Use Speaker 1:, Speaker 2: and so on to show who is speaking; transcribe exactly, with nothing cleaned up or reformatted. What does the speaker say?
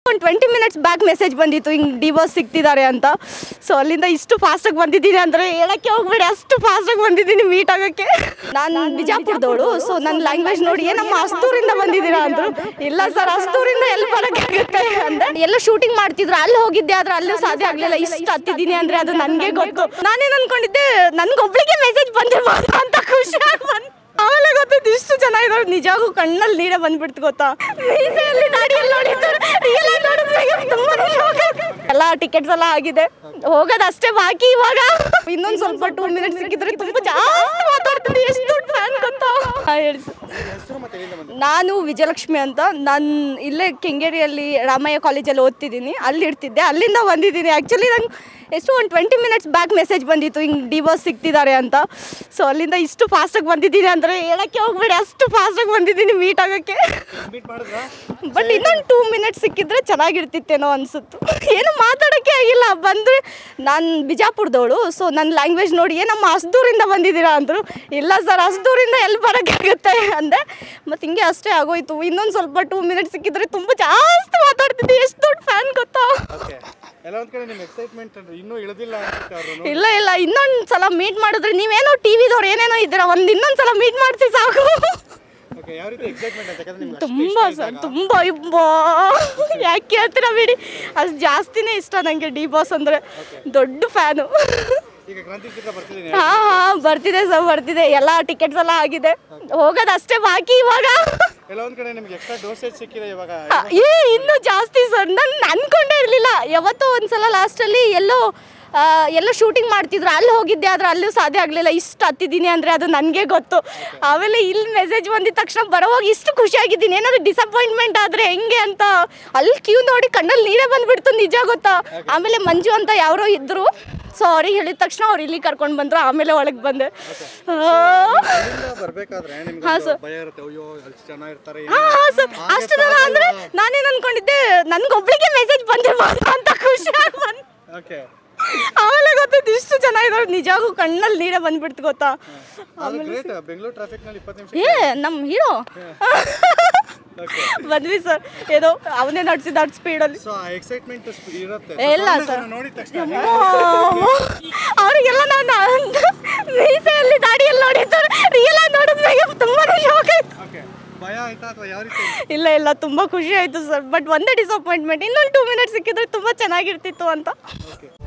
Speaker 1: ಒಂದು twenty minutes back message ಬಂದಿತ್ತು ಹಿಂಗೆ ಡಿವೋರ್ಸ್ ಸಿಗ್ತಿದ್ದಾರೆ ಅಂತ. ಸೊ ಅಲ್ಲಿಂದ ಇಷ್ಟು ಫಾಸ್ಟಾಗಿ ಬಂದಿದ್ದೀನಿ ಅಂದರೆ ಹೇಳೋಕ್ಕೆ ಹೋಗ್ಬೇಡಿ, ಅಷ್ಟು ಫಾಸ್ಟಾಗಿ ಬಂದಿದ್ದೀನಿ ಮೀಟ್ ಆಗೋಕ್ಕೆ. ನಾನು ಬಿಜಾಪುರದವಳು, ಸೊ ನನ್ನ ಲ್ಯಾಂಗ್ವೇಜ್ ನೋಡಿ ನಮ್ಮ ಅಸ್ತೂರಿಂದ ಬಂದಿದ್ದೀರಾ ಅಂದರು. ಇಲ್ಲ ಸರ್, ಅಸ್ತೂರಿಂದ ಎಲ್ಲಿ ಬರೋಕ್ಕಾಗುತ್ತೆ ಅಂದರೆ ಎಲ್ಲ ಶೂಟಿಂಗ್ ಮಾಡ್ತಿದ್ರು, ಅಲ್ಲಿ ಹೋಗಿದ್ದೆ ಆದರೆ ಅಲ್ಲೂ ಸಾಧ್ಯ ಆಗಲಿಲ್ಲ. ಇಷ್ಟು ಹತ್ತಿದ್ದೀನಿ ಅಂದರೆ ಅದು ನನಗೆ ಗೊತ್ತು. ನಾನೇನು ಅಂದ್ಕೊಂಡಿದ್ದೆ ನನಗೊಬ್ಳಿಗೆ ಮೆಸೇಜ್ ಬಂದಿರ್ಬೋದು ಅಂತ ಖುಷಿಯಾಗಿ ಬಂದು ಆಮೇಲೆ ಗೊತ್ತಿತ್ತು ಇಷ್ಟು ಚೆನ್ನಾಗಿದ್ದಾರೆ. ನಿಜವಾಗೂ ಕಣ್ಣಲ್ಲಿ ನೀರೇ ಬಂದ್ಬಿಡ್ತು ಗೊತ್ತಾ. ಮೀಸೆಯಲ್ಲಿ ದಾಡಿಯಲ್ಲಿ ನೋಡಿದ್ರು ತುಂಬಾ ಎಲ್ಲ ಟಿಕೆಟ್ಸ್ ಎಲ್ಲ ಆಗಿದೆ, ಹೋಗೋದು ಅಷ್ಟೇ ಬಾಕಿ. ಇವಾಗ ಇನ್ನೊಂದು ಸ್ವಲ್ಪ ಟೂ ಮಿನಿಟ್ಸ್ ಸಿಕ್ಕಿದ್ರೆ ತುಂಬಾ ಜಾಸ್ತಿ ಮಾತಾಡ್ತೀನಿ. ಎಷ್ಟು ದೊಡ್ಡ ಫ್ಯಾನ್ ಗೊತ್ತಾ. ಹೇಳಿ ಸರ್. ನಾನು ವಿಜಯಲಕ್ಷ್ಮಿ ಅಂತ. ನಾನು ಇಲ್ಲೇ ಕೆಂಗೇರಿಯಲ್ಲಿ ರಾಮಯ್ಯ ಕಾಲೇಜಲ್ಲಿ ಓದ್ತಿದ್ದೀನಿ, ಅಲ್ಲಿ ಇರ್ತಿದ್ದೆ, ಅಲ್ಲಿಂದ ಬಂದಿದ್ದೀನಿ. ಆ್ಯಕ್ಚುಲಿ ನಂಗೆ ಎಷ್ಟು ಒಂದು ಟ್ವೆಂಟಿ ಮಿನಿಟ್ಸ್ ಬ್ಯಾಕ್ ಮೆಸೇಜ್ ಬಂದಿತ್ತು ಹಿಂಗೆ ಡಿವೋರ್ಸ್ ಸಿಗ್ತಿದ್ದಾರೆ ಅಂತ. ಸೊ ಅಲ್ಲಿಂದ ಇಷ್ಟು ಫಾಸ್ಟಾಗಿ ಬಂದಿದ್ದೀನಿ ಅಂದರೆ ಹೇಳೋಕ್ಕೆ ಹೋಗ್ಬೇಡಿ, ಅಷ್ಟು ಫಾಸ್ಟಾಗಿ ಬಂದಿದ್ದೀನಿ ಮೀಟ್ ಆಗೋಕ್ಕೆ. ಬಟ್ ಇನ್ನೊಂದು ಟೂ ಮಿನಿಟ್ಸ್ ಸಿಕ್ಕಿದ್ರೆ ಚೆನ್ನಾಗಿರ್ತಿತ್ತೇನೋ ಅನಿಸುತ್ತು. ಏನು ಮಾತಾಡೋಕ್ಕೆ ಆಗಿಲ್ಲ. ಬಂದರೆ ನಾನು ಬಿಜಾಪುರದವಳು, ಸೊ ನನ್ನ ಲ್ಯಾಂಗ್ವೇಜ್ ನೋಡಿ ನಮ್ಮ ಅಸ್ತೂರಿಂದ ಬಂದಿದ್ದೀರಾ ಅಂದರು. ಇಲ್ಲ ಸರ್, ಅಸ್ತೂರಿಂದ ಎಲ್ಲಿ ಬರೋಕ್ಕಾಗುತ್ತೆ ಅಂದೆ. ಮತ್ತು ಹಿಂಗೆ ಅಷ್ಟೇ ಆಗೋಯ್ತು. ಇನ್ನೊಂದು ಸ್ವಲ್ಪ ಟೂ ಮಿನಿಟ್ಸ್ ಸಿಕ್ಕಿದ್ರೆ ತುಂಬ ಜಾಸ್ತಿ ಮಾತಾಡ್ತಿದ್ದೆ. ಎಷ್ಟು ದೊಡ್ಡ ಫ್ಯಾನ್ ಗೊತ್ತಾ. ಇಲ್ಲ ಇಲ್ಲ, ಇನ್ನೊಂದು ಸಲ ಮೀಟ್ ಮಾಡಿದ್ರೆ ನೀವೇನೋ ಟಿ ವಿದವ್ರು ಏನೇನೋ ಇದ್ದೀರಾ, ಒಂದು ಇನ್ನೊಂದು ಸಲ ಮೀಟ್ ಮಾಡ್ಸಿ ಸಾಕು. ತುಂಬ ಸರ್, ತುಂಬ ಇಬ್ಬ ಯಾಕೆ ಹೇಳ್ತೀರಾ ಬಿಡಿ. ಅಷ್ಟು ಜಾಸ್ತಿನೇ ಇಷ್ಟ ನನಗೆ ಡಿ ಬಾಸ್ ಅಂದರೆ. ದೊಡ್ಡ ಫ್ಯಾನು. ಹಾಂ ಹಾಂ ಬರ್ತಿದೆ ಸರ್, ಬರ್ತಿದೆ. ಎಲ್ಲ ಟಿಕೆಟ್ಸ್ ಎಲ್ಲ ಆಗಿದೆ, ಹೋಗೋದು ಅಷ್ಟೇ ಬಾಕಿ. ಇವಾಗ ಏ ಇನ್ನೂ ಜಾಸ್ತಿ ಸರ್. ನಾನು ಅನ್ಕೊಂಡೇ ಇರಲಿಲ್ಲ. ಯಾವತ್ತೋ ಒಂದ್ಸಲ ಲಾಸ್ಟಲ್ಲಿ ಎಲ್ಲೋ ಎಲ್ಲ ಶೂಟಿಂಗ್ ಮಾಡ್ತಿದ್ರು, ಅಲ್ಲಿ ಹೋಗಿದ್ದೆ ಆದರೆ ಅಲ್ಲೂ ಸಾಧ್ಯ ಆಗಲಿಲ್ಲ. ಇಷ್ಟು ಹತ್ತಿದ್ದೀನಿ ಅಂದರೆ ಅದು ನನಗೆ ಗೊತ್ತು. ಆಮೇಲೆ ಇಲ್ಲಿ ಮೆಸೇಜ್ ಬಂದಿದ ತಕ್ಷಣ ಬರೋವಾಗ ಇಷ್ಟು ಖುಷಿಯಾಗಿದ್ದೀನಿ. ಏನಾದರೂ ಡಿಸಪಾಯಿಂಟ್ಮೆಂಟ್ ಆದರೆ ಹೆಂಗೆ ಅಂತ ಅಲ್ಲಿ ಕ್ಯೂ ನೋಡಿ ಕಣ್ಣಲ್ಲಿ ನೀರೇ ಬಂದುಬಿಡ್ತು, ನಿಜ ಗೊತ್ತಾ. ಆಮೇಲೆ ಮಂಜು ಅಂತ ಯಾರೋ ಇದ್ದರು, ಸೊ ಅವ್ರಿಗೆ ಹೇಳಿದ ತಕ್ಷಣ ಅವ್ರು ಇಲ್ಲಿ ಕರ್ಕೊಂಡು ಬಂದರು. ಆಮೇಲೆ ಒಳಗೆ ಬಂದೆ. ಹಾಂ ಸರ್, ಹಾಂ ಹಾಂ ಸರ್, ಅಷ್ಟು ಜನ ಅಂದರೆ ನಾನೇನು ಅಂದ್ಕೊಂಡಿದ್ದೆ ನನಗೊಬ್ಳಿಗೆ ಮೆಸೇಜ್ ಬಂದಿರ್ಬೋದು ಅಂತ ಖುಷಿಯಾಗಿ ಬಂದು ಆಮೇಲೆ ಗೊತ್ತಿತ್ತು ಇಷ್ಟು ಚೆನ್ನಾಗಿದ್ದಾರೆ. ನಿಜವಾಗೂ ಕಣ್ಣಲ್ಲಿ ನೀರೇ ಬಂದ್ಬಿಡ್ತು ಗೊತ್ತಾ. ಏ ನಮ್ಮ ಹೀರೋ ಬಂದ್ವಿ ಸರ್, ಏನೋ ಅವನೇ ನಡ್ಸಿದ ಅಷ್ಟು ಸ್ಪೀಡಲ್ಲಿ. ಇಲ್ಲ ಸರ್, ಅವರಿಗೆಲ್ಲ ನಾನು ಮೀಸೆಯಲ್ಲಿ ದಾಡಿಯಲ್ಲಿ ನೋಡಿದ್ದು ರಿಯಲ್ ಆಗಿ ನೋಡಿದ್ಮೇಲೆ ತುಂಬಾ ಶಾಕ್ ಆಯ್ತು. ಇಲ್ಲ ಇಲ್ಲ, ತುಂಬ ಖುಷಿ ಆಯಿತು ಸರ್. ಬಟ್ ಒಂದೇ ಡಿಸಪಾಯಿಂಟ್ಮೆಂಟ್, ಇನ್ನೊಂದು ಟೂ ಮಿನಿಟ್ಸ್ ಸಿಕ್ಕಿದ್ರೆ ತುಂಬ ಚೆನ್ನಾಗಿರ್ತಿತ್ತು ಅಂತ.